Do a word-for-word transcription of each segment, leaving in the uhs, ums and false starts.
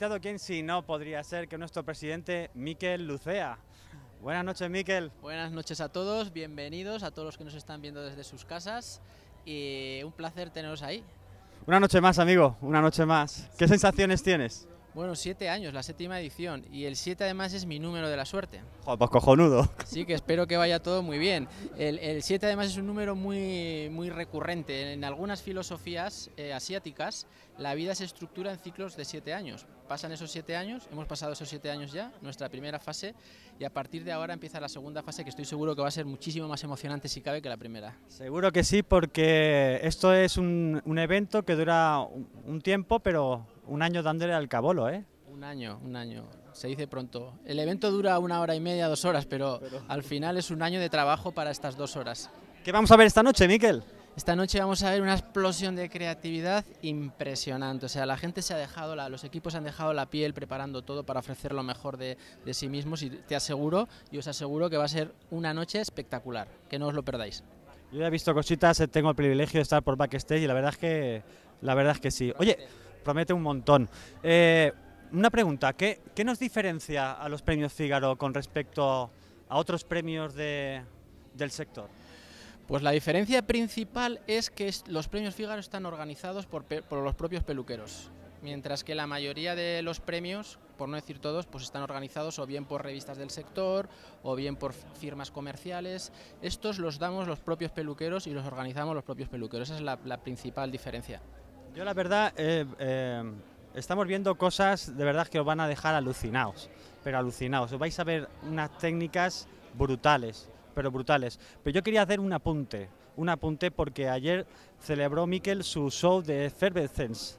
invitado, ¿quién si no podría ser que nuestro presidente Mikel Lucea? Buenas noches, Mikel. Buenas noches a todos, bienvenidos a todos los que nos están viendo desde sus casas y un placer teneros ahí. Una noche más, amigo, una noche más. ¿Qué sensaciones tienes? Bueno, siete años, la séptima edición, y el siete además es mi número de la suerte. Joder, pues cojonudo. Así que espero que vaya todo muy bien. El, el siete además es un número muy, muy recurrente. En algunas filosofías eh, asiáticas, la vida se estructura en ciclos de siete años. Pasan esos siete años, hemos pasado esos siete años ya, nuestra primera fase, y a partir de ahora empieza la segunda fase, que estoy seguro que va a ser muchísimo más emocionante si cabe que la primera. Seguro que sí, porque esto es un, un evento que dura un, un tiempo, pero un año dándole al cabolo, ¿eh? Un año, un año, se dice pronto. El evento dura una hora y media, dos horas, pero, pero al final es un año de trabajo para estas dos horas. ¿Qué vamos a ver esta noche, Mikel? Esta noche vamos a ver una explosión de creatividad impresionante. O sea, la gente se ha dejado, la, los equipos han dejado la piel preparando todo para ofrecer lo mejor de, de sí mismos, y te aseguro, y os aseguro que va a ser una noche espectacular, que no os lo perdáis. Yo ya he visto cositas, tengo el privilegio de estar por backstage y la verdad es que, la verdad es que sí. Oye, promete un montón. Eh, una pregunta, ¿qué, ¿qué nos diferencia a los premios Fígaro con respecto a otros premios de, del sector? Pues la diferencia principal es que los premios Fígaro están organizados por, por los propios peluqueros, mientras que la mayoría de los premios, por no decir todos, pues están organizados o bien por revistas del sector o bien por firmas comerciales. Estos los damos los propios peluqueros y los organizamos los propios peluqueros. Esa es la, la principal diferencia. Yo la verdad, eh, eh, estamos viendo cosas de verdad que os van a dejar alucinados, pero alucinados. Os vais a ver unas técnicas brutales, pero brutales. Pero yo quería hacer un apunte, un apunte porque ayer celebró Mikel su show de Effervescence.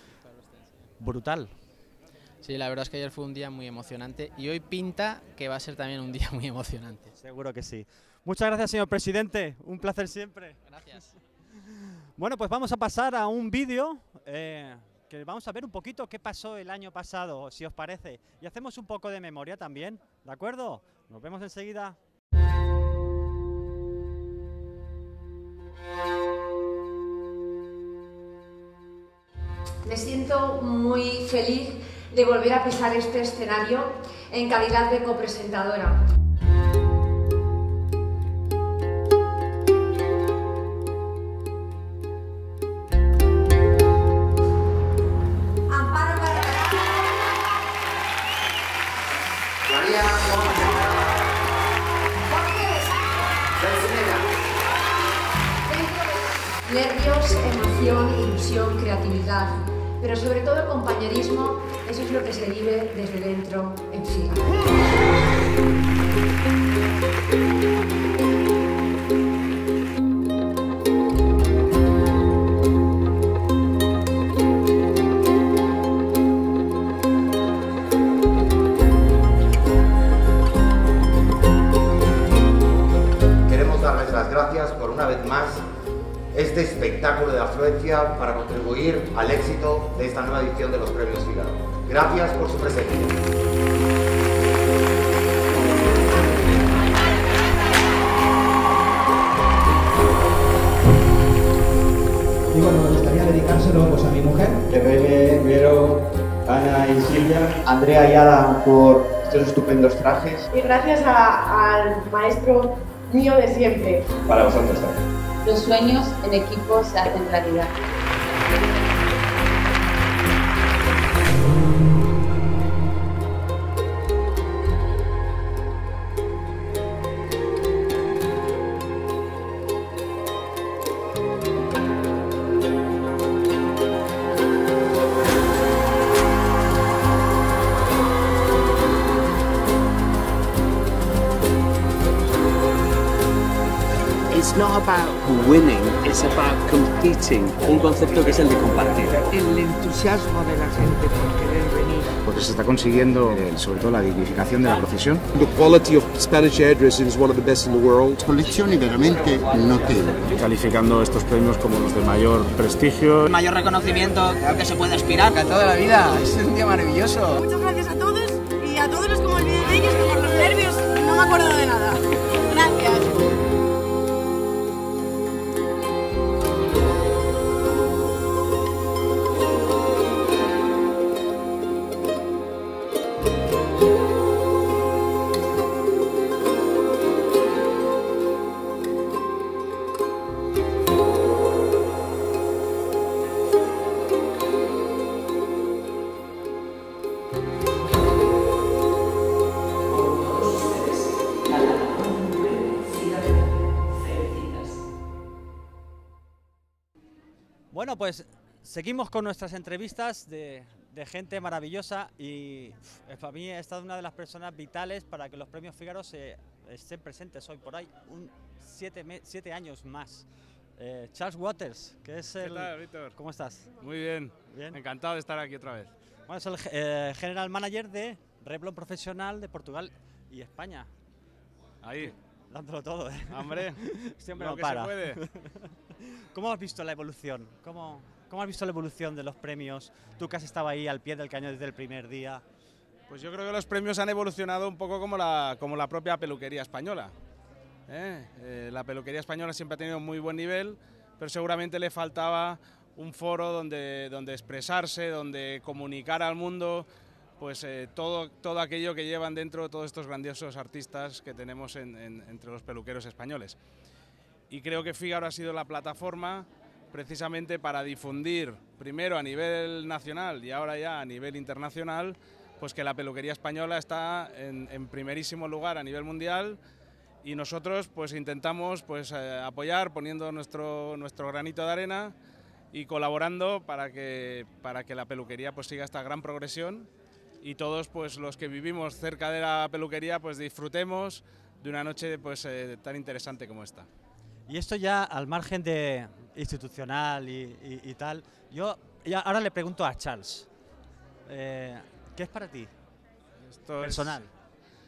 Brutal. Sí, la verdad es que ayer fue un día muy emocionante y hoy pinta que va a ser también un día muy emocionante. Seguro que sí. Muchas gracias, señor presidente. Un placer siempre. Gracias. Bueno, pues vamos a pasar a un vídeo eh, que vamos a ver un poquito qué pasó el año pasado, si os parece. Y hacemos un poco de memoria también, ¿de acuerdo? Nos vemos enseguida. Me siento muy feliz de volver a pisar este escenario en calidad de copresentadora. Amparo para... María Nervios, emoción, ilusión, creatividad, pero sobre todo compañerismo. Eso es lo que se vive desde dentro en Fígaro. Queremos darles las gracias por una vez más este espectáculo de afluencia para contribuir al éxito de esta nueva edición de los Premios Fígaro. Gracias por su presencia. Y bueno, me gustaría dedicárselo pues, a mi mujer. Rebe, Vero, Ana y Silvia. Andrea Ayala por estos estupendos trajes. Y gracias a, al maestro mío de siempre. Para vosotros también. Los sueños en equipo se hacen realidad. It's not about winning, it's about competing. Un concepto que es el de compartir. El entusiasmo de la gente por querer venir. Porque se está consiguiendo, eh, sobre todo, la dignificación de la profesión. The quality of Spanish hairdressing is one of the best in the world. Colecciones veramente notables. Calificando estos premios como los de mayor prestigio. El mayor reconocimiento al que se puede aspirar. A toda la vida, es un día maravilloso. Muchas gracias a todos y a todos los que me olvidé de ellos, que por los nervios no me acuerdo de nada. Gracias. Bueno, pues seguimos con nuestras entrevistas de, de gente maravillosa y pff, para mí ha estado una de las personas vitales para que los premios Fígaro se, estén presentes hoy por ahí, un siete, me, siete años más. Eh, Charles Waters, que es el... ¿Qué tal, Víctor? ¿Cómo estás? Muy bien. Bien. Encantado de estar aquí otra vez. Bueno, es el eh, General Manager de Revlon Profesional de Portugal y España. Ahí. Dándolo todo, ¿eh? Hombre, siempre lo no que para. se puede. ¿Cómo has visto la evolución? ¿Cómo, ¿Cómo has visto la evolución de los premios? Tú que has estado ahí al pie del cañón desde el primer día. Pues yo creo que los premios han evolucionado un poco como la, como la propia peluquería española. ¿Eh? Eh, la peluquería española siempre ha tenido muy buen nivel, pero seguramente le faltaba un foro donde, donde expresarse, donde comunicar al mundo pues eh, todo, todo aquello que llevan dentro todos estos grandiosos artistas que tenemos en, en, entre los peluqueros españoles. Y creo que Fígaro ha sido la plataforma precisamente para difundir, primero a nivel nacional y ahora ya a nivel internacional, pues que la peluquería española está en, en primerísimo lugar a nivel mundial. Y nosotros pues intentamos pues, eh, apoyar poniendo nuestro, nuestro granito de arena y colaborando para que, para que la peluquería pues, siga esta gran progresión y todos pues, los que vivimos cerca de la peluquería pues, disfrutemos de una noche pues, eh, tan interesante como esta. Y esto ya al margen de institucional y, y, y tal, yo ya ahora le pregunto a Charles, eh, ¿qué es para ti? Esto personal. Es...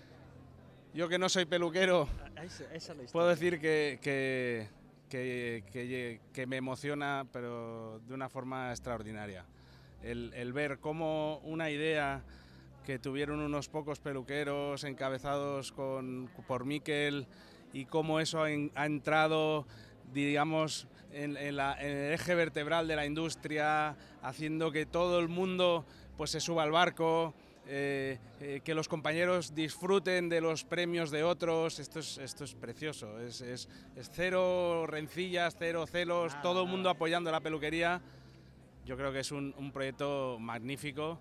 Yo que no soy peluquero, puedo decir que, que, que, que, que me emociona, pero de una forma extraordinaria. El, el ver cómo una idea que tuvieron unos pocos peluqueros encabezados con, por Miquel y cómo eso ha, en, ha entrado, digamos, en, en, la, en el eje vertebral de la industria, haciendo que todo el mundo pues, se suba al barco. Eh, eh, que los compañeros disfruten de los premios de otros, esto es, esto es precioso, es, es, es cero rencillas, cero celos, ah, todo el mundo apoyando la peluquería. Yo creo que es un, un proyecto magnífico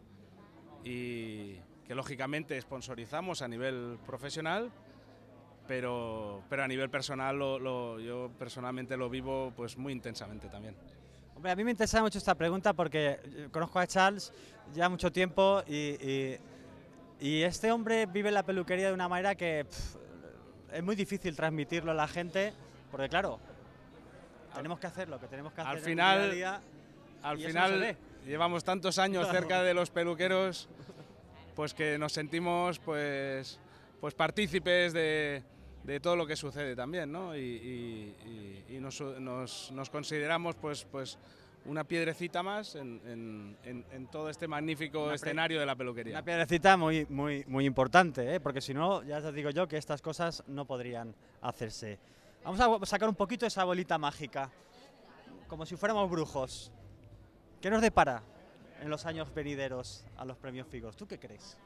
y que lógicamente sponsorizamos a nivel profesional, pero, pero a nivel personal lo, lo, yo personalmente lo vivo pues, muy intensamente también. Hombre, a mí me interesa mucho esta pregunta porque conozco a Charles ya mucho tiempo y, y, y este hombre vive la peluquería de una manera que pff, es muy difícil transmitirlo a la gente porque claro, tenemos que hacer lo que tenemos que hacer al final, en el día a día. Al final no llevamos tantos años cerca de los peluqueros pues que nos sentimos pues, pues partícipes de, de todo lo que sucede también, ¿no? Y, y, y, y nos, nos, nos consideramos pues, pues una piedrecita más en, en, en, en todo este magnífico una escenario de la peluquería. Una piedrecita muy, muy, muy importante, ¿eh? Porque si no, ya te digo yo que estas cosas no podrían hacerse. Vamos a sacar un poquito esa bolita mágica, como si fuéramos brujos. ¿Qué nos depara en los años venideros a los premios Figos? ¿Tú qué crees?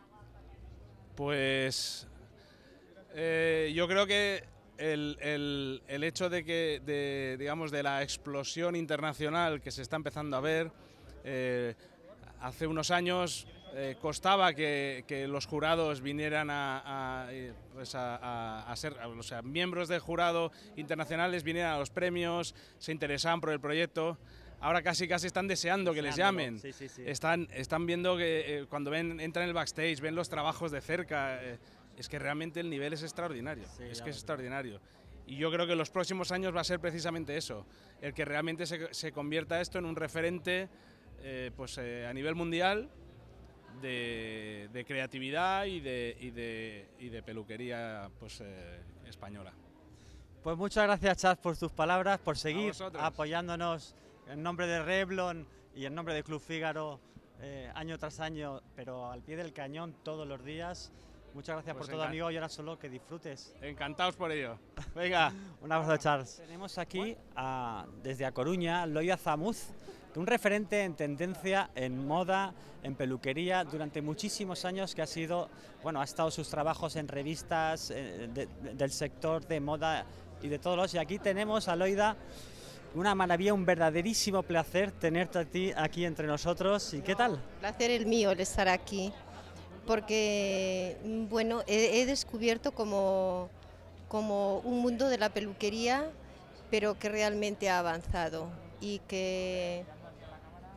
Pues eh, yo creo que el, el, el hecho de que, de, digamos, de la explosión internacional que se está empezando a ver, eh, hace unos años eh, costaba que, que los jurados vinieran a, a, pues a, a, a ser, o sea, miembros del jurado internacionales vinieran a los premios, se interesaban por el proyecto. Ahora casi casi están deseando que les llamen. Sí, sí, sí. Están, están viendo que eh, cuando ven, entran en el backstage, ven los trabajos de cerca. Eh, es que realmente el nivel es extraordinario. Sí, es que es extraordinario. Y yo creo que en los próximos años va a ser precisamente eso, el que realmente se, se convierta esto en un referente eh, pues, eh, a nivel mundial de, de creatividad y de, y de, y de peluquería pues, eh, española. Pues muchas gracias, Charles, por tus palabras, por seguir apoyándonos en nombre de Revlon y en nombre de Club Fígaro, eh, año tras año, pero al pie del cañón todos los días. Muchas gracias pues por todo, amigo, y ahora solo que disfrutes. Encantados por ello. Venga. Un abrazo, Charles. Tenemos aquí, a, desde A Coruña, Loia Zamuz, un referente en tendencia, en moda, en peluquería, durante muchísimos años, que ha sido, bueno, ha estado sus trabajos en revistas eh, de, de, del sector de moda y de todos los. Y aquí tenemos a Loida. Una maravilla, un verdaderísimo placer tenerte a ti aquí entre nosotros. ¿Y qué tal? Placer el mío el estar aquí, porque bueno, he, he descubierto como, como un mundo de la peluquería, pero que realmente ha avanzado y que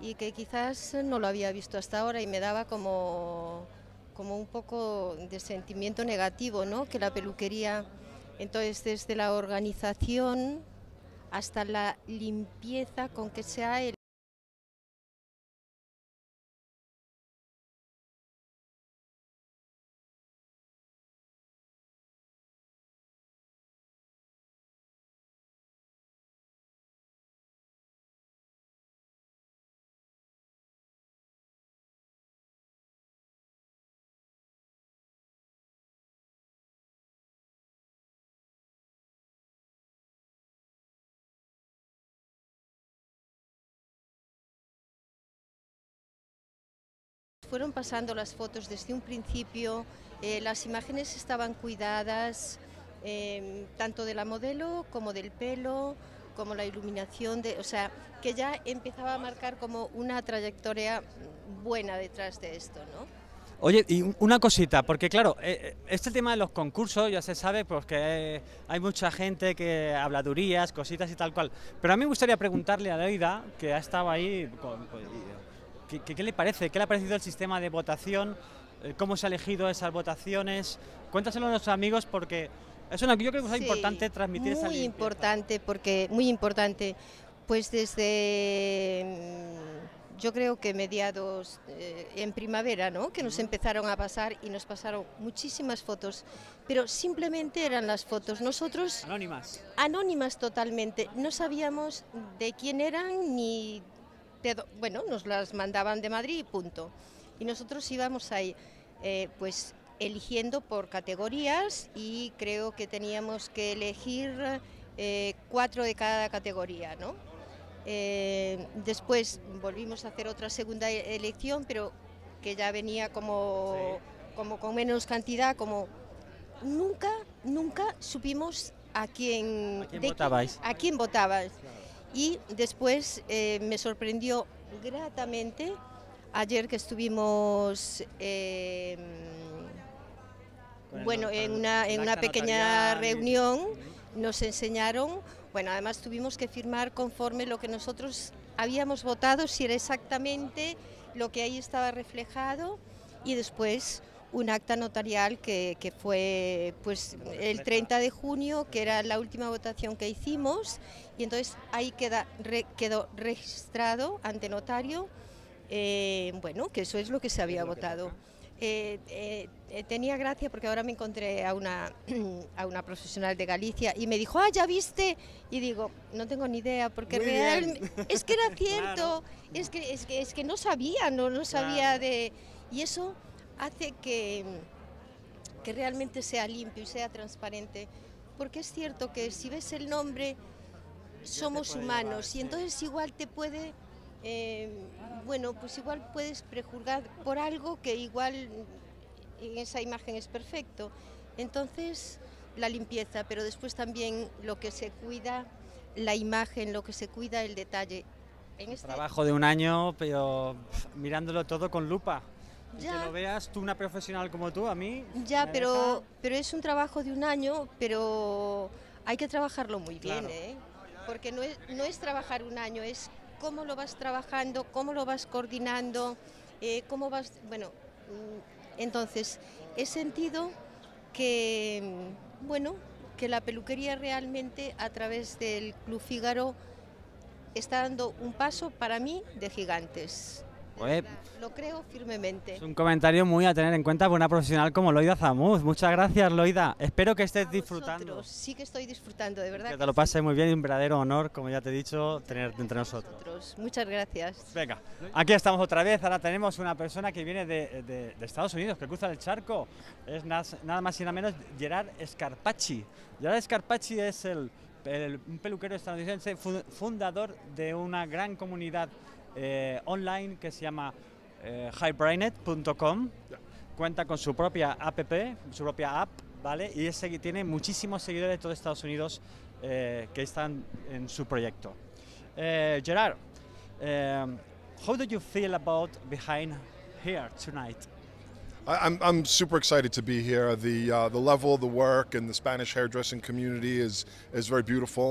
y que quizás no lo había visto hasta ahora y me daba como, como un poco de sentimiento negativo, ¿no? Que la peluquería, entonces desde la organización hasta la limpieza con que sea el fueron pasando las fotos desde un principio, eh, las imágenes estaban cuidadas, eh, tanto de la modelo como del pelo, como la iluminación, de, o sea, que ya empezaba a marcar como una trayectoria buena detrás de esto, ¿no? Oye, y una cosita, porque claro, eh, este tema de los concursos ya se sabe porque hay mucha gente que habladurías, cositas y tal cual, pero a mí me gustaría preguntarle a Loida, que ha estado ahí, con, con, ¿qué, qué, ¿qué le parece? ¿Qué le ha parecido el sistema de votación? ¿Cómo se ha elegido esas votaciones? Cuéntaselo a nuestros amigos porque es una, yo creo que es sí, importante transmitir esa muy importante, porque muy importante, pues desde... Yo creo que mediados eh, en primavera, ¿no? Que nos empezaron a pasar y nos pasaron muchísimas fotos, pero simplemente eran las fotos. Nosotros... Anónimas. Anónimas totalmente. No sabíamos de quién eran ni... De, bueno, nos las mandaban de Madrid y punto. Y nosotros íbamos ahí, eh, pues eligiendo por categorías y creo que teníamos que elegir eh, cuatro de cada categoría, ¿no? Eh, después volvimos a hacer otra segunda elección, pero que ya venía como, sí. como con menos cantidad, como nunca, nunca supimos a quién, ¿A quién de votabais? Quién, a quién votabas. Claro. Y después eh, me sorprendió gratamente ayer que estuvimos eh, bueno, en una, en una pequeña reunión, nos enseñaron. Bueno, además tuvimos que firmar conforme lo que nosotros habíamos votado, si era exactamente lo que ahí estaba reflejado, y después un acta notarial que, que fue pues el treinta de junio, que era la última votación que hicimos, y entonces ahí queda, re, quedó registrado ante notario, eh, bueno, que eso es lo que se había votado. Eh, eh, eh, tenía gracia porque ahora me encontré a una, a una profesional de Galicia y me dijo, ah, ¿ya viste? Y digo, no tengo ni idea, porque realmente es que era cierto, claro. es, que, es, que, es que no sabía, no, no sabía claro. de... Y eso hace que, que realmente sea limpio y sea transparente, porque es cierto que si ves el nombre, somos humanos llevar, sí. y entonces igual te puede... Eh, bueno, pues igual puedes prejuzgar por algo que igual en esa imagen es perfecto. Entonces, la limpieza, pero después también lo que se cuida, la imagen, lo que se cuida, el detalle. En este... Trabajo de un año, pero mirándolo todo con lupa. Ya. Que lo veas tú, una profesional como tú, a mí... Ya, pero, deja... pero es un trabajo de un año, pero hay que trabajarlo muy bien, claro. ¿eh? Porque no es, no es trabajar un año, es... cómo lo vas trabajando, cómo lo vas coordinando, eh, cómo vas... Bueno, entonces he sentido que, bueno, que la peluquería realmente a través del Club Fígaro está dando un paso para mí de gigantes. Pues, lo creo firmemente. Es un comentario muy a tener en cuenta por una profesional como Loida Zamuz. Muchas gracias, Loida. Espero que estés disfrutando. Sí que estoy disfrutando, de verdad. Que te que lo pases sí. muy bien y un verdadero honor, como ya te he dicho, tenerte entre nosotros. nosotros. Muchas gracias. Venga, aquí estamos otra vez. Ahora tenemos una persona que viene de, de, de Estados Unidos, que cruza el charco. Es nada, nada más y nada menos Gerard Scarpacci. Gerard Scarpacci es el, el, un peluquero estadounidense fundador de una gran comunidad Eh, online que se llama eh, high brainet punto com. Cuenta con su propia app, su propia app, ¿vale? Y ese tiene muchísimos seguidores de todo Estados Unidos eh, que están en su proyecto. Eh, Gerard, um, how do you feel about behind here tonight? I'm I'm super excited to be here. The uh, the level of the work and the Spanish hairdressing community is is very beautiful.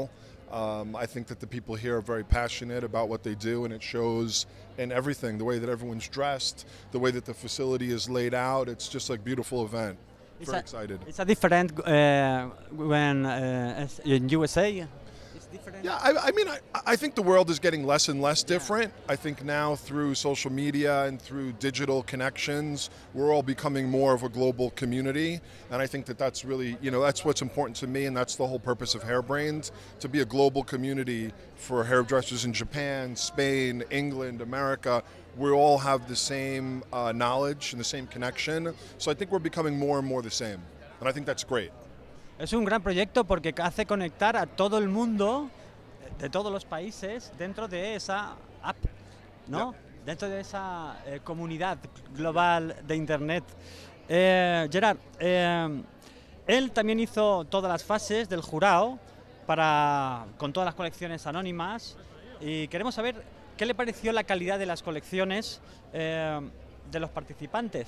Um, I think that the people here are very passionate about what they do, and it shows in everything, the way that everyone's dressed, the way that the facility is laid out. It's just like a beautiful event. It's very a, excited. It's a different uh, when uh, in U S A. It's different. Yeah, I, I mean, I, I think the world is getting less and less different. I think now through social media and through digital connections, we're all becoming more of a global community. And I think that that's really, you know, that's what's important to me, and that's the whole purpose of Hairbrained, to be a global community for hairdressers in Japan, Spain, England, America. We all have the same uh, knowledge and the same connection. So I think we're becoming more and more the same. And I think that's great. Es un gran proyecto porque hace conectar a todo el mundo de todos los países dentro de esa app, ¿no? Yeah. Dentro de esa eh, comunidad global de Internet. Eh, Gerard, eh, él también hizo todas las fases del jurado para, con todas las colecciones anónimas, y queremos saber qué le pareció la calidad de las colecciones eh, de los participantes.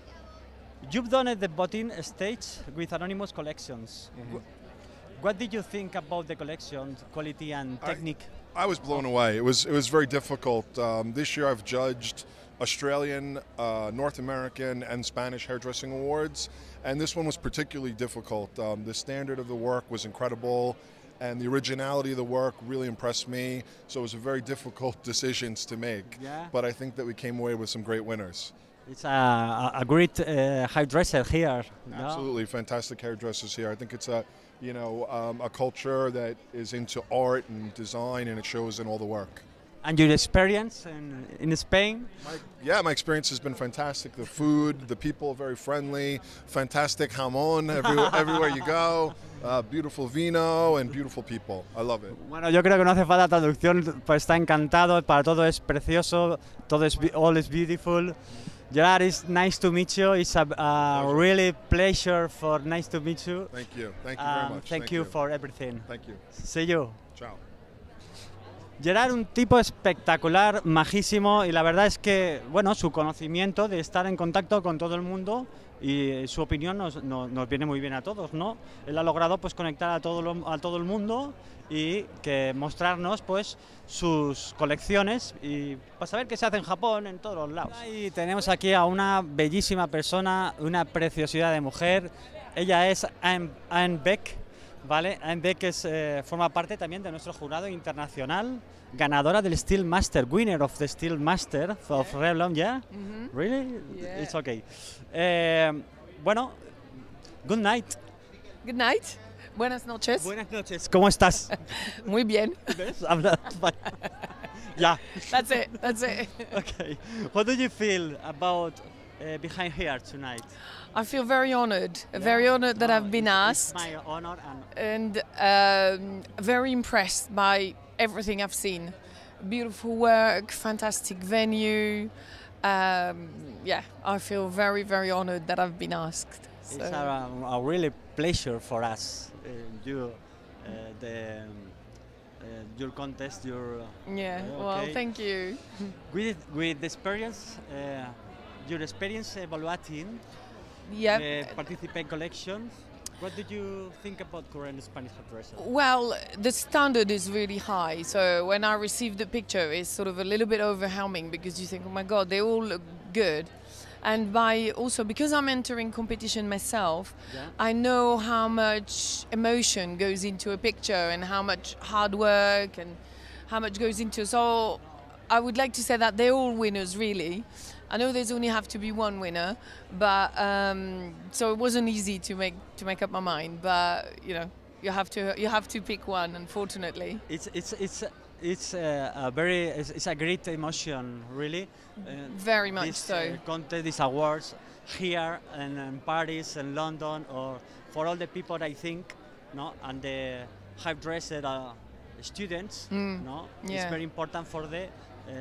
You've done at the voting stage with anonymous collections. Mm-hmm. What did you think about the collection quality and technique? I, I was blown away. It was it was very difficult. Um, this year I've judged Australian, uh, North American, and Spanish hairdressing awards, and this one was particularly difficult. Um, the standard of the work was incredible, and the originality of the work really impressed me. So it was a very difficult decisions to make. Yeah. But I think that we came away with some great winners. It's a, a great uh, hairdresser here. Absolutely, no? Fantastic hairdressers here. I think it's a, you know, um, a culture that is into art and design, and it shows in all the work. And your experience in, in Spain? My, yeah, my experience has been fantastic. The food, the people, very friendly. Fantastic jamón everywhere, everywhere you go. Uh, beautiful vino and beautiful people. I love it. Bueno, yo creo que no hace falta traducción, pues está encantado, para todo es precioso, todo es, all is beautiful. Gerard, it's nice to meet you. It's a, a really pleasure for nice to meet you. Thank you. Thank you um, very much. Thank, thank you, you for everything. Thank you. See you. Ciao. Gerard, un tipo espectacular, majísimo, y la verdad es que, bueno, su conocimiento de estar en contacto con todo el mundo y su opinión nos, nos, nos viene muy bien a todos, ¿no? Él ha logrado, pues, conectar a todo, lo, a todo el mundo y que mostrarnos, pues, sus colecciones y para saber qué se hace en Japón, en todos los lados. Y tenemos aquí a una bellísima persona, una preciosidad de mujer. Ella es Anne, Anne Beck. Vale, Anne Beck es, eh, forma parte también de nuestro jurado internacional, ganadora del Steel Master, winner of the Steel Master of yeah. Revlon, yeah? Mm-hmm. Really? Yeah. It's okay. Eh, bueno, good night. Good night. Buenas noches. Buenas noches. ¿Cómo estás? Muy bien. ¿Ves? Habla. Yeah. That's it. That's it. Okay. What do you feel about uh, behind here tonight? I feel very honoured, Yeah. very honoured that Oh, I've been it's, asked, it's my honor and, and um, very impressed by everything I've seen. Beautiful work, fantastic venue. Um, yeah, I feel very, very honoured that I've been asked. It's So. a, a really pleasure for us. Uh, you, uh, the, um, uh, your contest, your. Uh, Yeah, uh, well, okay. thank you. With with the experience, uh, your experience evaluating Yeah. the participant collections. What did you think about current Spanish hairdressers? Well, the standard is really high. So when I received the picture, it's sort of a little bit overwhelming because you think, oh my God, they all look good. And by also because I'm entering competition myself, Yeah. I know how much emotion goes into a picture and how much hard work and how much goes into. So I would like to say that they're all winners, really. I know there's only have to be one winner, but um, so it wasn't easy to make to make up my mind. But you know, you have to you have to pick one, unfortunately. It's it's it's it's uh, a very it's, it's a great emotion, really. Uh, Very much this, so. Uh, contest, these awards here and in Paris and London, or for all the people, I think, no, and the hairdresser uh, students, Mm, no, yeah. it's very important for the. Uh,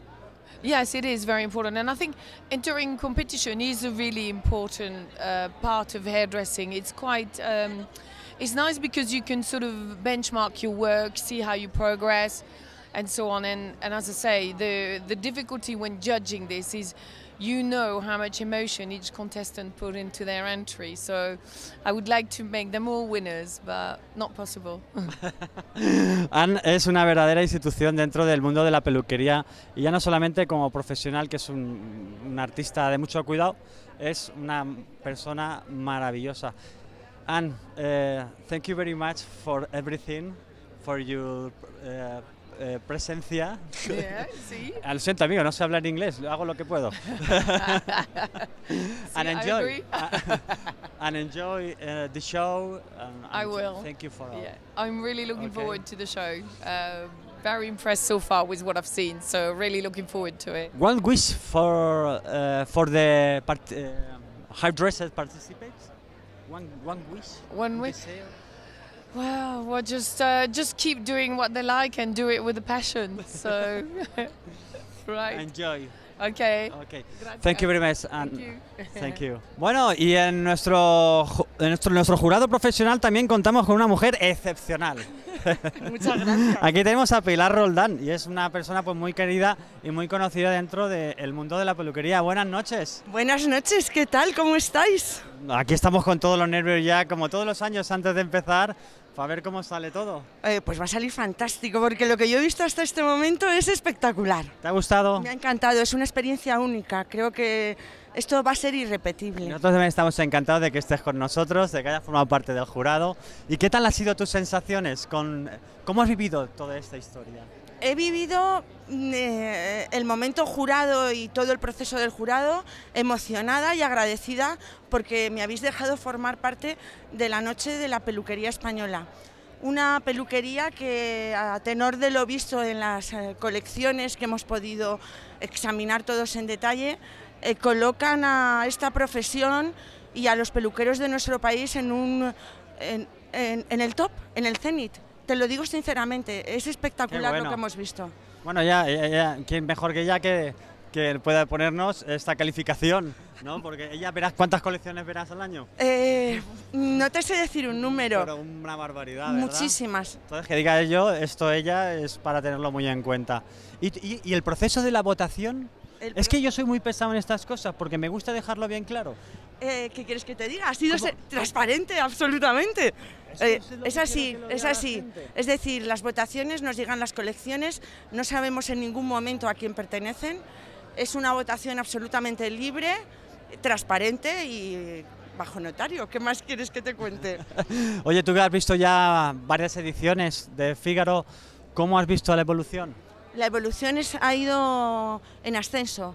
Yes, it is very important, and I think entering competition is a really important uh, part of hairdressing. It's quite, um, it's nice because you can sort of benchmark your work, see how you progress, and so on. And, and as I say, the the difficulty when judging this is you know how much emotion each contestant put into their entry. So I would like to make them all winners, but not possible. Anne es una verdadera institución dentro del mundo de la peluquería y ya no solamente como profesional, que es un, un artista de mucho cuidado, es una persona maravillosa. Anne, uh, thank you very much for everything, for your uh, uh, presencia. Yeah, sí. Lo siento, amigo, no sé hablar inglés, hago lo que puedo. And enjoy, and enjoy uh, the show. And, and I will. Thank you for all. Yeah, I'm really looking Okay. forward to the show. Uh, very impressed so far with what I've seen, so really looking forward to it. One wish for uh, for the part, uh, hairdresser participants. One one wish. One wish. Well, well, just uh, just keep doing what they like and do it with a passion. So, right. Enjoy. Okay. Okay. Gracias. Thank you very much. And Thank you. Thank you. Bueno, y en nuestro, ju- en nuestro nuestro jurado profesional también contamos con una mujer excepcional. Muchas gracias. Aquí tenemos a Pilar Roldán y es una persona pues muy querida y muy conocida dentro del mundo de la peluquería. Buenas noches. Buenas noches, ¿qué tal? ¿Cómo estáis? Aquí estamos con todos los nervios ya, como todos los años antes de empezar, para ver cómo sale todo. Eh, pues va a salir fantástico, porque lo que yo he visto hasta este momento es espectacular. ¿Te ha gustado? Me ha encantado, es una experiencia única. Creo que esto va a ser irrepetible. Nosotros también estamos encantados de que estés con nosotros, de que hayas formado parte del jurado. ¿Y qué tal han sido tus sensaciones? Con, ¿Cómo has vivido toda esta historia? He vivido eh, el momento jurado y todo el proceso del jurado emocionada y agradecida porque me habéis dejado formar parte de la noche de la peluquería española. Una peluquería que, a tenor de lo visto en las eh, colecciones que hemos podido examinar todos en detalle, eh, colocan a esta profesión y a los peluqueros de nuestro país en, un, en, en, en el top, en el cenit. Te lo digo sinceramente, es espectacular bueno. lo que hemos visto. Bueno, ya, ya, ya, ¿quién mejor que ella que, que pueda ponernos esta calificación? ¿No? Porque ella, verás, ¿cuántas colecciones verás al año? Eh, no te sé decir un número. Pero una barbaridad, ¿verdad? Muchísimas. Entonces, que diga yo, esto ella es para tenerlo muy en cuenta. ¿Y, y, y el proceso de la votación? El es que yo soy muy pesado en estas cosas porque me gusta dejarlo bien claro. Eh, ¿Qué quieres que te diga? Ha sido transparente, absolutamente. Eh, es así, es así. Es decir, las votaciones nos llegan las colecciones, no sabemos en ningún momento a quién pertenecen. Es una votación absolutamente libre, transparente y bajo notario. ¿Qué más quieres que te cuente? Oye, tú que has visto ya varias ediciones de Fígaro, ¿cómo has visto la evolución? La evolución es, ha ido en ascenso.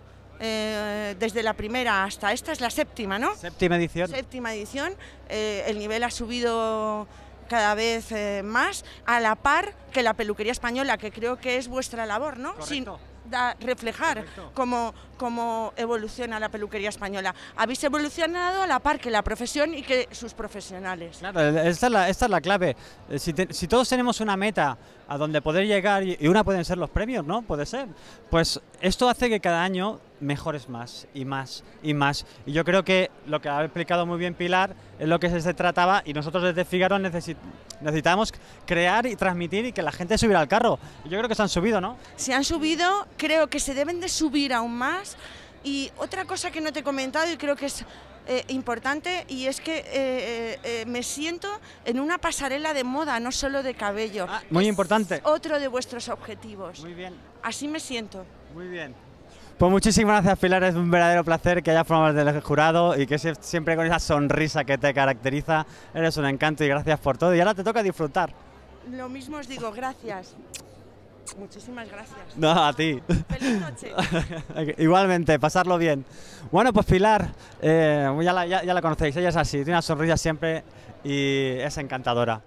Eh, desde la primera hasta esta es la séptima, ¿no? Séptima edición. Séptima edición. Eh, el nivel ha subido cada vez eh, más, a la par que la peluquería española, que creo que es vuestra labor, ¿no? Sin da, reflejar cómo, cómo evoluciona la peluquería española. Habéis evolucionado a la par que la profesión y que sus profesionales. Claro, esta es la, esta es la clave. Si, te, si todos tenemos una meta a donde poder llegar, y una pueden ser los premios, ¿no? Puede ser. Pues esto hace que cada año mejores más y más y más. Y yo creo que lo que ha explicado muy bien Pilar es lo que se trataba, y nosotros desde Fígaro necesit, necesitamos crear y transmitir y que la gente subiera al carro. Y yo creo que se han subido, ¿no? Se han subido, creo que se deben de subir aún más. Y otra cosa que no te he comentado y creo que es eh, importante, y es que eh, eh, me siento en una pasarela de moda, no solo de cabello. Ah, muy es importante. Otro de vuestros objetivos. Muy bien. Así me siento. Muy bien. Pues muchísimas gracias, Pilar, es un verdadero placer que hayas formado parte del jurado y que siempre con esa sonrisa que te caracteriza, eres un encanto y gracias por todo. Y ahora te toca disfrutar. Lo mismo os digo, gracias. Muchísimas gracias. No, a ti. Feliz noche. Igualmente, pasarlo bien. Bueno, pues Pilar, eh, ya, la, ya, ya la conocéis, ella es así, tiene una sonrisa siempre y es encantadora.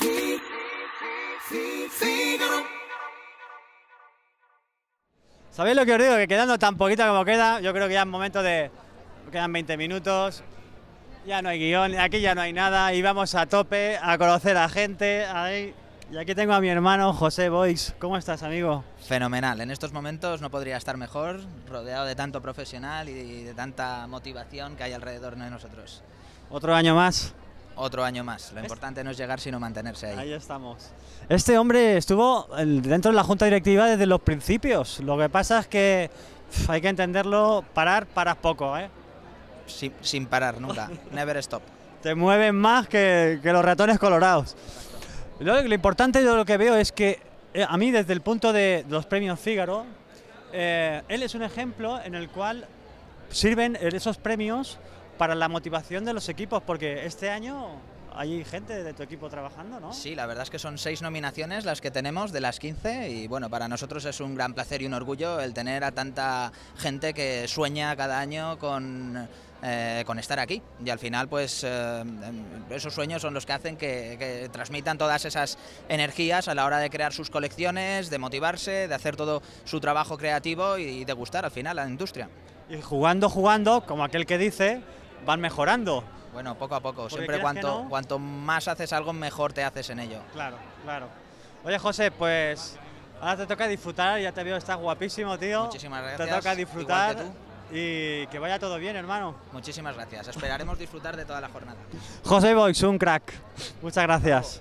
¿Sabéis lo que os digo? Que quedando tan poquito como queda, yo creo que ya es momento de... Quedan veinte minutos, ya no hay guión, aquí ya no hay nada y vamos a tope a conocer a gente. Ahí. Y aquí tengo a mi hermano José Boix. ¿Cómo estás, amigo? Fenomenal, en estos momentos no podría estar mejor, rodeado de tanto profesional y de tanta motivación que hay alrededor de nosotros. ¿Otro año más? otro año más. Lo importante no es llegar, sino mantenerse ahí. Ahí estamos. Este hombre estuvo dentro de la junta directiva desde los principios. Lo que pasa es que pff, hay que entenderlo, parar, paras poco, ¿eh? Sin, sin parar, nunca. Never stop. Te mueven más que, que los ratones colorados. Lo, lo importante de lo que veo es que eh, a mí, desde el punto de los premios Fígaro, eh, él es un ejemplo en el cual sirven esos premios para la motivación de los equipos, porque este año hay gente de tu equipo trabajando, ¿no? Sí, la verdad es que son seis nominaciones las que tenemos de las quince y bueno, para nosotros es un gran placer y un orgullo el tener a tanta gente que sueña cada año con, eh, con estar aquí y al final pues eh, esos sueños son los que hacen que, que transmitan todas esas energías a la hora de crear sus colecciones, de motivarse, de hacer todo su trabajo creativo y de gustar al final a la industria. Y jugando, jugando, como aquel que dice, van mejorando. Bueno, poco a poco, porque siempre cuanto, no, cuanto más haces algo, mejor te haces en ello. Claro, claro. Oye, José, pues ahora te toca disfrutar, ya te veo, estás guapísimo, tío. Muchísimas gracias. Te toca disfrutar igual que tú. Y que vaya todo bien, hermano. Muchísimas gracias, esperaremos disfrutar de toda la jornada. José Boix, un crack. Muchas gracias.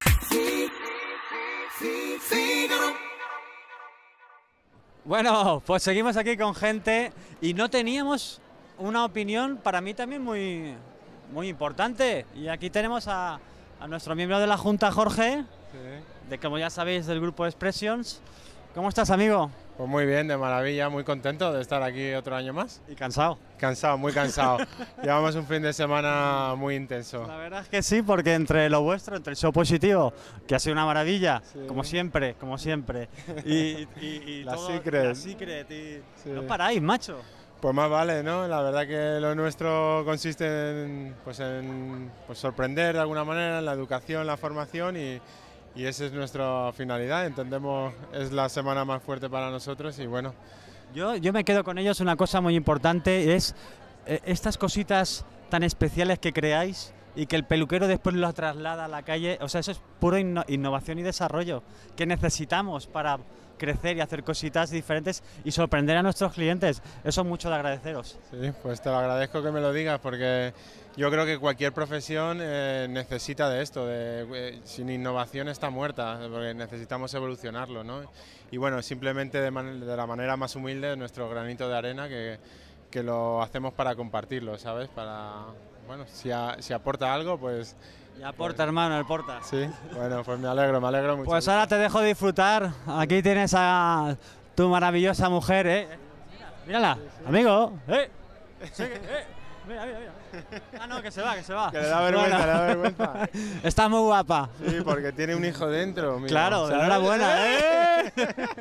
Bueno, pues seguimos aquí con gente y no teníamos una opinión para mí también muy, muy importante. Y aquí tenemos a, a nuestro miembro de la Junta, Jorge, sí. de como ya sabéis del grupo Expressions. ¿Cómo estás, amigo? Pues muy bien, de maravilla, muy contento de estar aquí otro año más. ¿Y cansado? Cansado, muy cansado. Llevamos un fin de semana muy intenso. La verdad es que sí, porque entre lo vuestro, entre el show positivo, que ha sido una maravilla, sí. como siempre, como siempre, y, y, y la todo, Secret. La Secret y sí. no paráis, macho. Pues más vale, ¿no? La verdad que lo nuestro consiste en, pues en pues sorprender de alguna manera en la educación, la formación y, y esa es nuestra finalidad. Entendemos es la semana más fuerte para nosotros y bueno. Yo, yo me quedo con ellos una cosa muy importante, es eh, estas cositas tan especiales que creáis y que el peluquero después lo traslada a la calle. O sea, eso es pura inno innovación y desarrollo que necesitamos para crecer y hacer cositas diferentes y sorprender a nuestros clientes. Eso es mucho de agradeceros. Sí, pues te lo agradezco que me lo digas porque yo creo que cualquier profesión eh, necesita de esto, de, eh, sin innovación está muerta, porque necesitamos evolucionarlo, ¿no? Y bueno, simplemente de, man de la manera más humilde, nuestro granito de arena, que, que lo hacemos para compartirlo, ¿sabes? Para, bueno, si, a, si aporta algo, pues... Y aporta, pues, hermano, aporta. Sí, bueno, pues me alegro, me alegro mucho. Pues ahora te dejo disfrutar. Aquí tienes a tu maravillosa mujer, ¿eh? Mírala, sí, sí. amigo. ¿Eh? Sí, ¿eh? Mira, mira, mira. Ah, no, que se va, que se va. Que le da vergüenza, bueno. le da vergüenza. Está muy guapa. Sí, porque tiene un hijo dentro. Mira, claro, enhorabuena, ¿eh?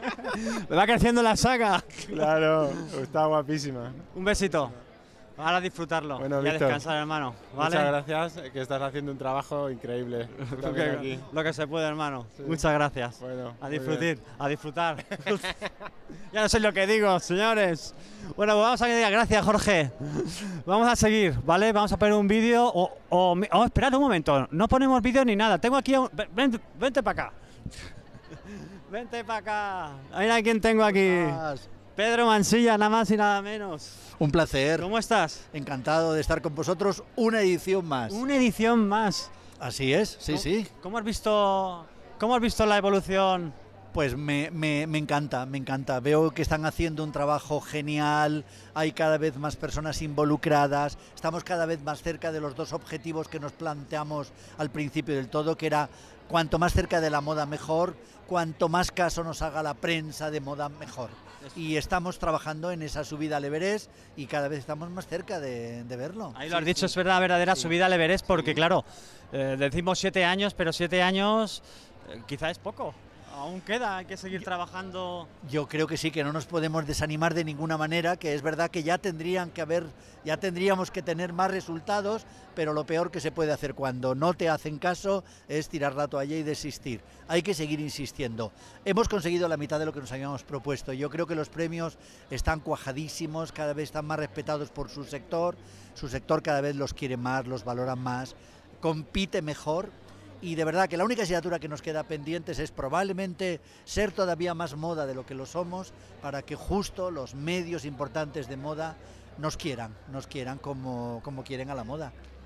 Me va creciendo la saga. Claro, está guapísima. Un besito. Ahora a disfrutarlo bueno, y a Víctor, descansar, hermano. ¿Vale? Muchas gracias, que estás haciendo un trabajo increíble. lo, que, aquí. lo que se puede, hermano. Sí. Muchas gracias. Bueno, a disfrutar, a disfrutar. Ya no sé lo que digo, señores. Bueno, pues vamos a decir gracias, Jorge. Vamos a seguir, ¿vale? Vamos a poner un vídeo o, o, o esperad un momento. No ponemos vídeo ni nada. Tengo aquí... Un, ven, vente para acá. Vente para acá. Mira quién tengo aquí. Pedro Mansilla, nada más y nada menos. Un placer. ¿Cómo estás? Encantado de estar con vosotros. Una edición más. Una edición más. Así es, sí, ¿Cómo, sí. ¿Cómo has visto, cómo has visto la evolución? Pues me, me, me encanta, me encanta. Veo que están haciendo un trabajo genial, hay cada vez más personas involucradas, estamos cada vez más cerca de los dos objetivos que nos planteamos al principio del todo, que era cuanto más cerca de la moda mejor, cuanto más caso nos haga la prensa de moda mejor. Y estamos trabajando en esa subida al Everest y cada vez estamos más cerca de, de verlo. Ahí lo has sí, dicho, sí. Es verdad, verdadera sí. subida al Everest, porque sí. claro, eh, decimos siete años, pero siete años eh, quizá es poco. Aún queda, hay que seguir trabajando. Yo creo que sí, que no nos podemos desanimar de ninguna manera, que es verdad que ya tendrían que haber, ya tendríamos que tener más resultados, pero lo peor que se puede hacer cuando no te hacen caso es tirar la toalla y desistir. Hay que seguir insistiendo. Hemos conseguido la mitad de lo que nos habíamos propuesto. Yo creo que los premios están cuajadísimos, cada vez están más respetados por su sector, su sector cada vez los quiere más, los valora más, compite mejor. Y de verdad que la única asignatura que nos queda pendientes es probablemente ser todavía más moda de lo que lo somos para que justo los medios importantes de moda nos quieran, nos quieran como, como quieren a la moda.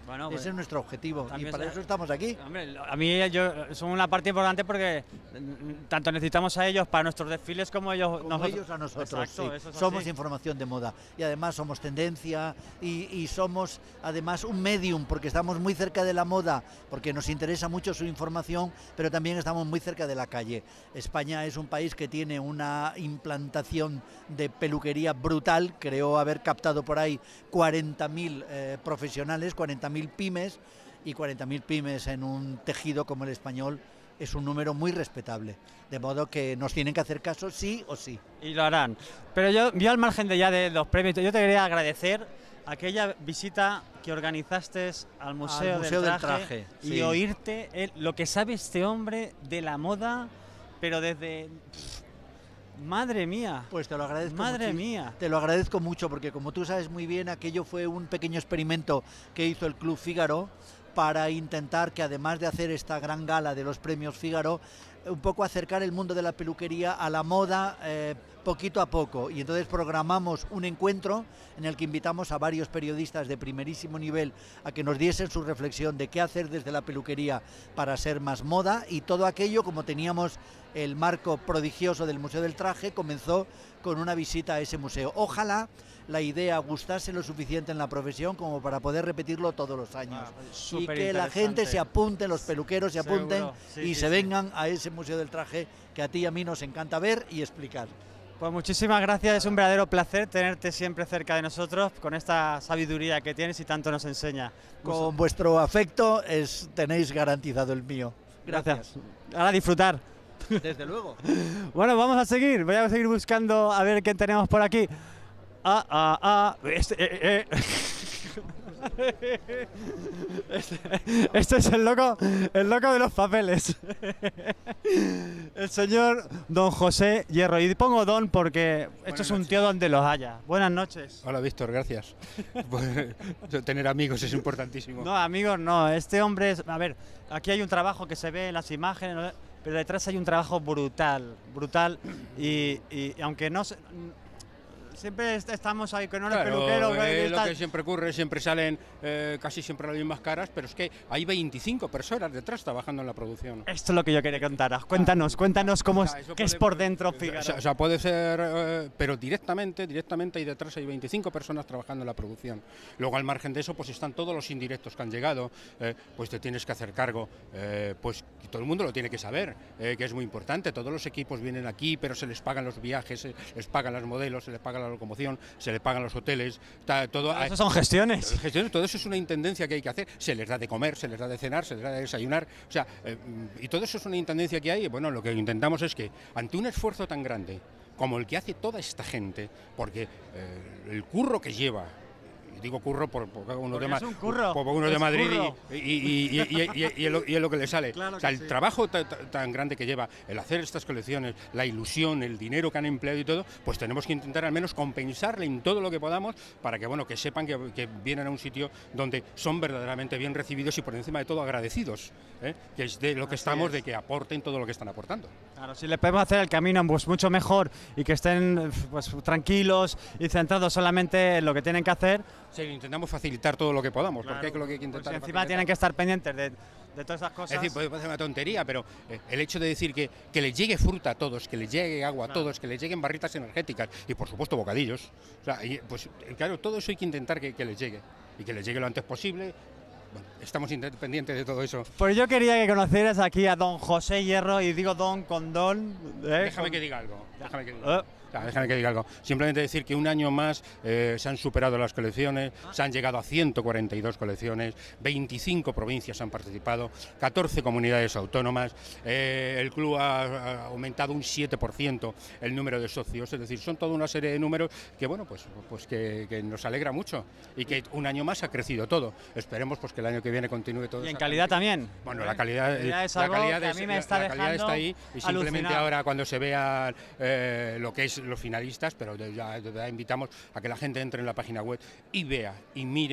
Bueno, ese pues, es nuestro objetivo y para eso estamos aquí. Hombre, a mí yo, son una parte importante porque tanto necesitamos a ellos para nuestros desfiles como ellos, como nosotros. ellos a nosotros. Exacto, sí. eso es somos así. Información de moda y además somos tendencia y, y somos además un medium porque estamos muy cerca de la moda, porque nos interesa mucho su información, pero también estamos muy cerca de la calle. España es un país que tiene una implantación de peluquería brutal, creo haber captado por ahí cuarenta mil eh, profesionales, cuarenta mil pymes, y cuarenta mil pymes en un tejido como el español es un número muy respetable, de modo que nos tienen que hacer caso sí o sí. Y lo harán. Pero yo, yo al margen de ya de los premios, yo te quería agradecer aquella visita que organizaste al Museo, al museo del del Traje, Traje y sí. oírte el, lo que sabe este hombre de la moda, pero desde... Pff, madre mía. Pues te lo agradezco. Madre mucho, mía. Te lo agradezco mucho porque como tú sabes muy bien, aquello fue un pequeño experimento que hizo el Club Fígaro para intentar que además de hacer esta gran gala de los premios Fígaro, un poco acercar el mundo de la peluquería a la moda eh, poquito a poco. Y entonces programamos un encuentro en el que invitamos a varios periodistas de primerísimo nivel a que nos diesen su reflexión de qué hacer desde la peluquería para ser más moda, y todo aquello, como teníamos el marco prodigioso del Museo del Traje, comenzó con una visita a ese museo. Ojalá la idea gustase lo suficiente en la profesión como para poder repetirlo todos los años. Ah, y que la gente se apunte, los peluqueros se apunten sí, y sí, se sí. vengan a ese Museo del Traje que a ti y a mí nos encanta ver y explicar. Pues muchísimas gracias, es un verdadero placer tenerte siempre cerca de nosotros con esta sabiduría que tienes y tanto nos enseña. Con vuestro afecto es, tenéis garantizado el mío. Gracias. Gracias. Ahora a disfrutar. Desde luego. Bueno, vamos a seguir, voy a seguir buscando a ver quién tenemos por aquí. Ah, ah, ah. Este, eh, eh. Este, este es el loco, el loco de los papeles. El señor don José Hierro. Y pongo don porque Buenas esto es un noches. Tío donde los haya. Buenas noches. Hola Víctor, gracias. Tener amigos es importantísimo. No, amigos no. Este hombre es... A ver, aquí hay un trabajo que se ve en las imágenes, pero detrás hay un trabajo brutal, brutal. Y, y aunque no se... Siempre estamos ahí con unos claro, peluqueros. Eh, lo que siempre ocurre, siempre salen eh, casi siempre las mismas caras, pero es que hay veinticinco personas detrás trabajando en la producción. Esto es lo que yo quería contaros. Cuéntanos, cuéntanos cómo es, o sea, qué puede, es por dentro Fígaro. O sea, o sea puede ser, eh, pero directamente, directamente ahí detrás hay veinticinco personas trabajando en la producción. Luego al margen de eso, pues están todos los indirectos que han llegado, eh, pues te tienes que hacer cargo, eh, pues todo el mundo lo tiene que saber, eh, que es muy importante. Todos los equipos vienen aquí, pero se les pagan los viajes, se les pagan los modelos, se les pagan la locomoción, se les pagan los hoteles, todo. Eso son gestiones. gestiones. Todo eso es una intendencia que hay que hacer. Se les da de comer, se les da de cenar, se les da de desayunar, o sea, eh, y todo eso es una intendencia que hay. Y bueno, lo que intentamos es que ante un esfuerzo tan grande como el que hace toda esta gente, porque eh, el curro que lleva, digo curro por, por uno, de, ma es un curro, por uno es de Madrid curro. y, y, y, y, y, y, y, es lo, y es lo que le sale. Claro o sea, que el sí. trabajo tan grande que lleva, el hacer estas colecciones, la ilusión, el dinero que han empleado y todo, pues tenemos que intentar al menos compensarle en todo lo que podamos para que, bueno, que sepan que, que vienen a un sitio donde son verdaderamente bien recibidos y por encima de todo agradecidos, ¿eh? Que es de lo que Así estamos, es. de que aporten todo lo que están aportando. Claro, si les podemos hacer el camino pues, mucho mejor y que estén pues, tranquilos y centrados solamente en lo que tienen que hacer. Sí, intentamos facilitar todo lo que podamos, Claro, porque es lo que hay que intentar. Pues encima tienen que estar pendientes de, de todas esas cosas. Es decir, puede parecer una tontería, pero eh, el hecho de decir que, que les llegue fruta a todos, que les llegue agua claro. a todos, que les lleguen barritas energéticas y por supuesto bocadillos, o sea, y, pues claro, todo eso hay que intentar que, que les llegue y que les llegue lo antes posible. Bueno, estamos pendientes de todo eso. Pues yo quería que conocieras aquí a don José Hierro, y digo don con don. ¿eh? Déjame que diga algo. Déjame que diga. ¿Eh? Déjame que diga algo. Simplemente decir que un año más eh, se han superado las colecciones, se han llegado a ciento cuarenta y dos colecciones, veinticinco provincias han participado, catorce comunidades autónomas, eh, el club ha, ha aumentado un siete por ciento el número de socios, es decir, son toda una serie de números que, bueno, pues, pues que, que nos alegra mucho y que un año más ha crecido todo. Esperemos pues que el año que viene continúe todo. Y en calidad también. Bueno, la calidad, la calidad, es la calidad, que a mí me está, la calidad está ahí y simplemente alucinar. Ahora cuando se vea eh, lo que es los finalistas, pero ya, ya invitamos a que la gente entre en la página web y vea y mire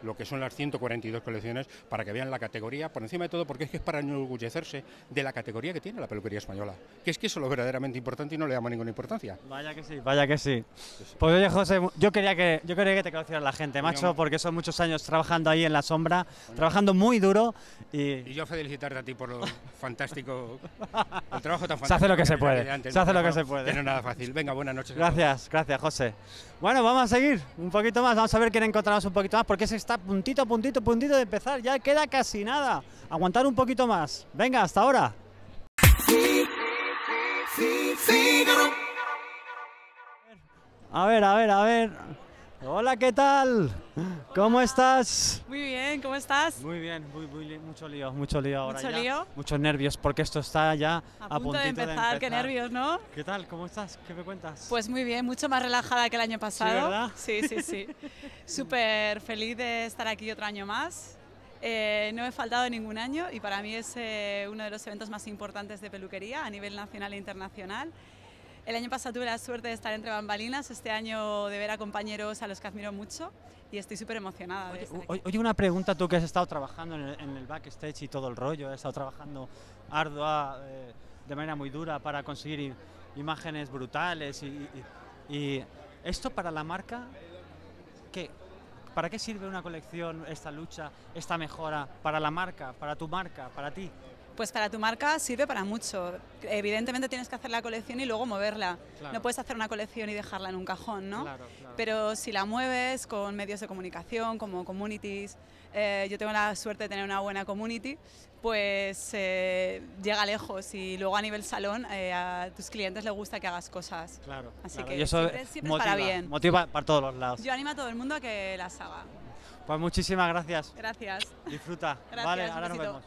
lo que son las ciento cuarenta y dos colecciones, para que vean la categoría, por encima de todo, porque es que es para enorgullecerse de la categoría que tiene la peluquería española, que es que eso es lo verdaderamente importante y no le damos ninguna importancia. Vaya que sí, vaya que sí. Pues oye, José, yo quería que, yo quería que te conociera la gente, macho, porque son muchos años trabajando ahí en la sombra, trabajando muy duro. Y, y yo felicitarte a ti por lo fantástico, el trabajo tan fantástico. Se hace lo que se puede, antes, se hace no, lo que no, se puede. No es nada fácil. Venga, buenas noches. Gracias, gracias, José. Bueno, vamos a seguir un poquito más, vamos a ver quién encontramos un poquito más, porque se está puntito, puntito, puntito de empezar, ya queda casi nada. Aguantar un poquito más. Venga, hasta ahora. A ver, a ver, a ver. Hola, ¿qué tal? ¿Cómo estás? Muy bien, ¿cómo estás? Muy bien, muy, muy, mucho lío, mucho lío ahora. ¿Mucho ya. lío? Muchos nervios, porque esto está ya a, a punto de empezar, de empezar, qué nervios, ¿no? ¿Qué tal? ¿Cómo estás? ¿Qué me cuentas? Pues muy bien, mucho más relajada que el año pasado. ¿Sí, verdad? Sí, sí, sí. Súper feliz de estar aquí otro año más. Eh, no he faltado ningún año y para mí es eh, uno de los eventos más importantes de peluquería a nivel nacional e internacional. El año pasado tuve la suerte de estar entre bambalinas, este año de ver a compañeros a los que admiro mucho y estoy súper emocionada. Oye, de estar aquí. Oye, una pregunta, tú que has estado trabajando en el, en el backstage y todo el rollo, has estado trabajando ardua, eh, de manera muy dura para conseguir imágenes brutales y, y, y esto para la marca, ¿qué? ¿Para qué sirve una colección, esta lucha, esta mejora? ¿Para la marca, para tu marca, para ti? Pues para tu marca sirve para mucho. Evidentemente tienes que hacer la colección y luego moverla. Claro. No puedes hacer una colección y dejarla en un cajón, ¿no? Claro, claro. Pero si la mueves con medios de comunicación, como communities, eh, yo tengo la suerte de tener una buena community, pues eh, llega lejos y luego a nivel salón eh, a tus clientes les gusta que hagas cosas. Claro. Así claro. que y eso siempre, siempre motiva, es para bien. Motiva para todos los lados. Yo animo a todo el mundo a que las haga. Pues muchísimas gracias. Gracias. Disfruta. Gracias, vale, ahora nos besito. vemos.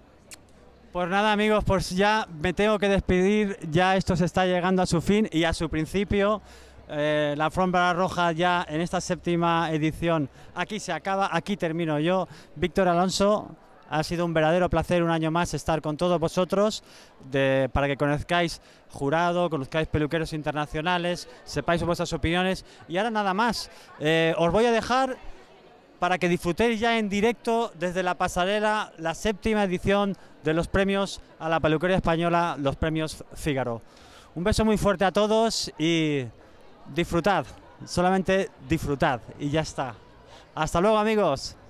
Pues nada, amigos, pues ya me tengo que despedir, ya esto se está llegando a su fin y a su principio. Eh, la alfombra roja ya en esta séptima edición aquí se acaba, aquí termino yo, Víctor Alonso. Ha sido un verdadero placer un año más estar con todos vosotros, de, para que conozcáis jurado, conozcáis peluqueros internacionales, sepáis vuestras opiniones. Y ahora nada más, eh, os voy a dejar para que disfrutéis ya en directo desde la pasarela la séptima edición de los premios a la peluquería española, los premios Fígaro. Un beso muy fuerte a todos y disfrutad, solamente disfrutad y ya está. Hasta luego, amigos.